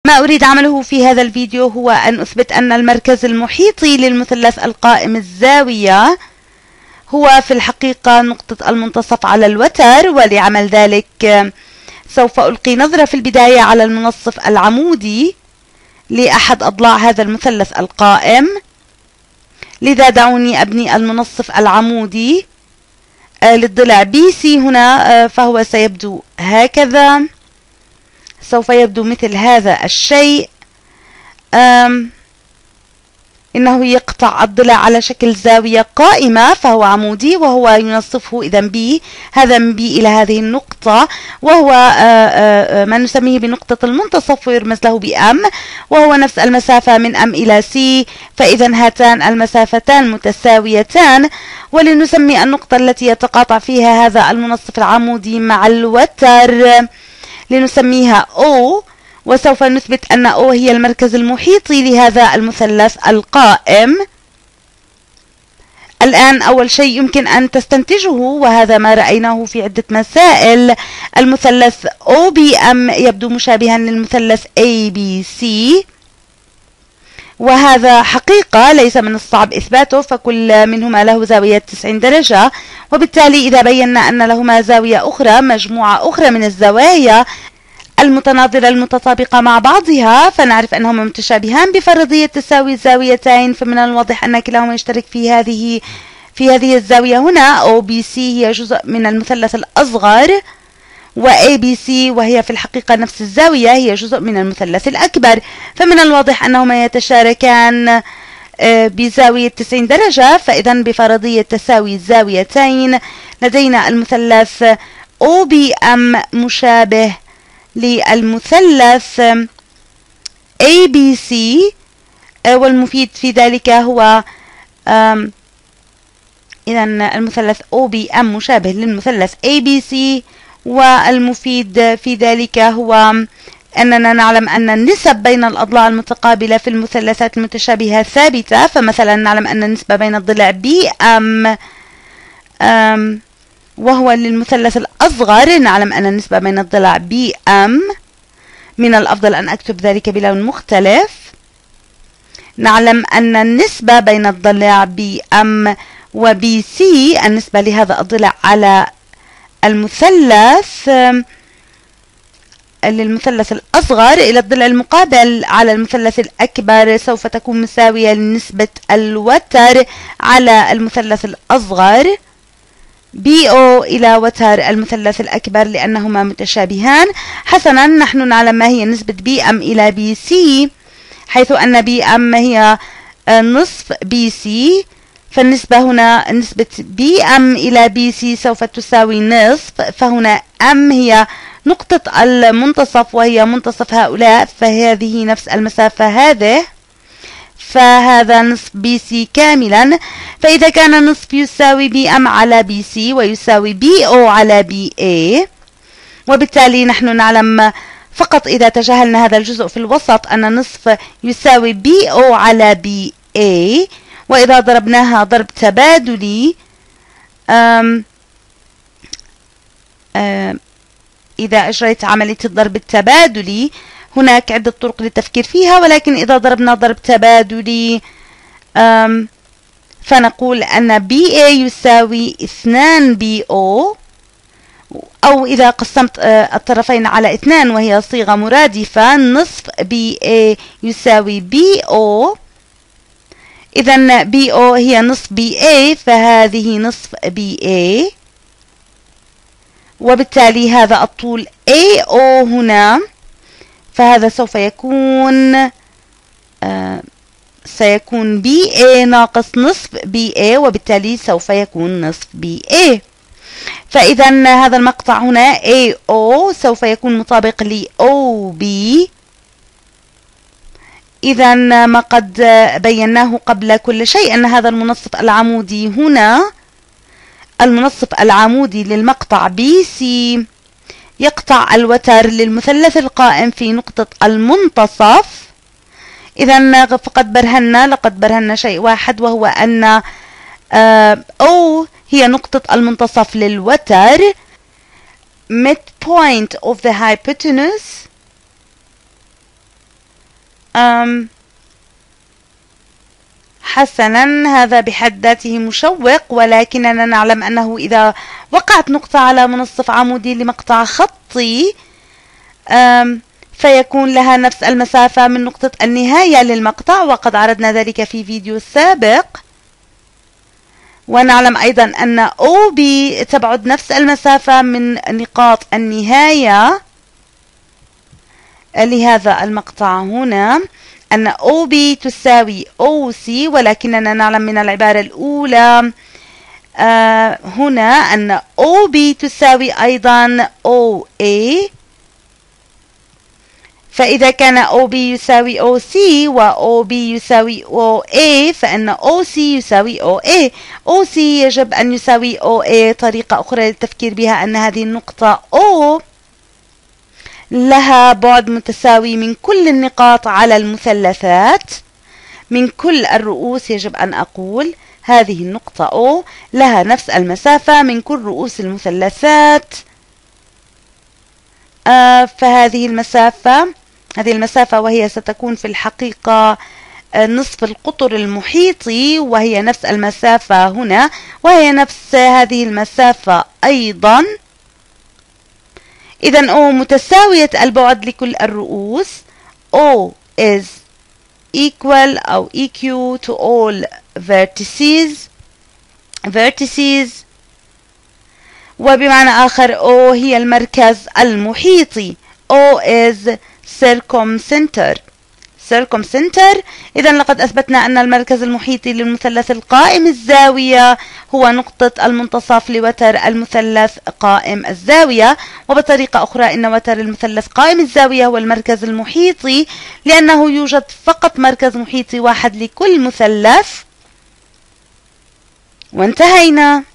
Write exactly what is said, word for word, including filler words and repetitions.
ما أريد عمله في هذا الفيديو هو أن أثبت أن المركز المحيطي للمثلث القائم الزاوية هو في الحقيقة نقطة المنتصف على الوتر. ولعمل ذلك سوف ألقي نظرة في البداية على المنصف العمودي لأحد أضلاع هذا المثلث القائم. لذا دعوني أبني المنصف العمودي للضلع بي سي هنا، فهو سيبدو هكذا، سوف يبدو مثل هذا الشيء. إنه يقطع الضلع على شكل زاوية قائمة، فهو عمودي وهو ينصفه إذا بي، هذا من بي إلى هذه النقطة، وهو ما نسميه بنقطة المنتصف ويرمز له بأم، وهو نفس المسافة من أم إلى سي، فإذا هاتان المسافتان متساويتان. ولنسمي النقطة التي يتقاطع فيها هذا المنصف العمودي مع الوتر لنسميها O، وسوف نثبت أن O هي المركز المحيطي لهذا المثلث القائم. الآن أول شيء يمكن أن تستنتجه، وهذا ما رأيناه في عدة مسائل، المثلث أو بي إم يبدو مشابها للمثلث إيه بي سي، وهذا حقيقة ليس من الصعب إثباته، فكل منهما له زاوية تسعين درجة، وبالتالي إذا بينا أن لهما زاوية أخرى، مجموعة أخرى من الزوايا المتناظرة المتطابقة مع بعضها، فنعرف أنهما متشابهان بفرضية تساوي الزاويتين. فمن الواضح أن كلاهما يشترك في هذه في هذه الزاوية هنا. أو بي سي هي جزء من المثلث الأصغر، و إيه بي سي وهي في الحقيقة نفس الزاوية هي جزء من المثلث الأكبر. فمن الواضح أنهما يتشاركان بزاوية تسعين درجة، فإذا بفرضية تساوي الزاويتين لدينا المثلث أو بي إم مشابه للمثلث إيه بي سي، والمفيد في ذلك هو إذا المثلث أو بي إم مشابه للمثلث إيه بي سي، والمفيد في ذلك هو أننا نعلم أن النسب بين الأضلاع المتقابلة في المثلثات المتشابهة ثابتة. فمثلا نعلم أن النسبة بين الضلع بي إم وهو للمثلث الأصغر، نعلم أن النسبة بين الضلع بي إم، من الأفضل أن أكتب ذلك بلون مختلف. نعلم أن النسبة بين الضلع بي إم وبي سي، النسبة لهذا الضلع على المثلث للمثلث الأصغر إلى الضلع المقابل على المثلث الأكبر، سوف تكون مساوية لنسبة الوتر على المثلث الأصغر بي أو إلى وتر المثلث الأكبر، لأنهما متشابهان. حسنا، نحن نعلم ما هي نسبة بي إم إلى بي سي، حيث أن بي إم هي نصف بي سي، فالنسبة هنا نسبة بي إم إلى بي سي سوف تساوي نصف، فهنا M هي نقطة المنتصف وهي منتصف هؤلاء، فهذه نفس المسافة هذه، فهذا نصف بي سي كاملا. فإذا كان نصف يساوي بي إم على بي سي ويساوي بي أو على بي إيه، وبالتالي نحن نعلم فقط إذا تجاهلنا هذا الجزء في الوسط أن نصف يساوي بي أو على بي إيه، وإذا ضربناها ضرب تبادلي أم أم إذا أجريت عملية الضرب التبادلي، هناك عدة طرق للتفكير فيها، ولكن إذا ضربنا ضرب تبادلي فنقول أن بي إيه يساوي اثنان بي أو، أو إذا قسمت الطرفين على اثنان وهي صيغة مرادفة، نصف بي إيه يساوي بي أو. إذا بي أو هي نصف بي إيه، فهذه نصف بي إيه، وبالتالي هذا الطول إيه أو هنا، فهذا سوف يكون آه سيكون بي إيه ناقص نصف بي إيه، وبالتالي سوف يكون نصف بي إيه. فإذا هذا المقطع هنا إيه أو سوف يكون مطابق ل أو بي. إذا ما قد بيناه قبل كل شيء أن هذا المنصف العمودي هنا، المنصف العمودي للمقطع بي سي يقطع الوتر للمثلث القائم في نقطة المنتصف. إذا فقد برهنا لقد برهنا شيء واحد، وهو أن أو هي نقطة المنتصف للوتر، midpoint of the hypotenuse أم حسنا، هذا بحد ذاته مشوق، ولكننا نعلم أنه إذا وقعت نقطة على منصف عمودي لمقطع خطي فيكون لها نفس المسافة من نقطة النهاية للمقطع، وقد عرضنا ذلك في فيديو سابق. ونعلم أيضا أن أو بي تبعد نفس المسافة من نقاط النهاية لهذا المقطع هنا، أن أو بي تساوي أو سي، ولكننا نعلم من العبارة الأولى آه هنا أن أو بي تساوي أيضا أو إيه، فإذا كان أو بي يساوي أو سي و أو بي يساوي أو إيه فإن أو سي يساوي أو إيه. أو سي يجب أن يساوي أو إيه. طريقة أخرى للتفكير بها أن هذه النقطة O لها بعد متساوي من كل النقاط على المثلثات، من كل الرؤوس. يجب أن أقول هذه النقطة O لها نفس المسافة من كل رؤوس المثلثات. آه فهذه المسافة هذه المسافة وهي ستكون في الحقيقة نصف القطر المحيطي، وهي نفس المسافة هنا، وهي نفس هذه المسافة أيضا. إذن O متساوية البعد لكل الرؤوس. O is equal أو eq to all vertices vertices وبمعنى آخر O هي المركز المحيطي. O is circumcenter circumcenter. إذا لقد أثبتنا أن المركز المحيطي للمثلث القائم الزاوية هو نقطة المنتصف لوتر المثلث قائم الزاوية. وبطريقة أخرى إن وتر المثلث قائم الزاوية هو المركز المحيطي، لأنه يوجد فقط مركز محيطي واحد لكل مثلث. وانتهينا.